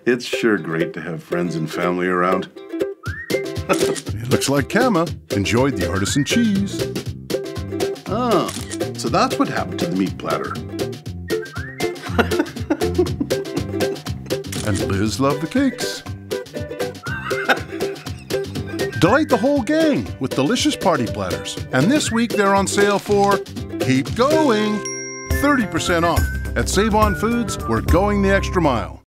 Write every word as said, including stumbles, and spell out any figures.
It's sure great to have friends and family around. It looks like Kama enjoyed the artisan cheese. Ah, so that's what happened to the meat platter. And Liz loved the cakes. Delight the whole gang with delicious party platters. And this week they're on sale for Keep Going! thirty percent off. At Save On Foods, we're going the extra mile.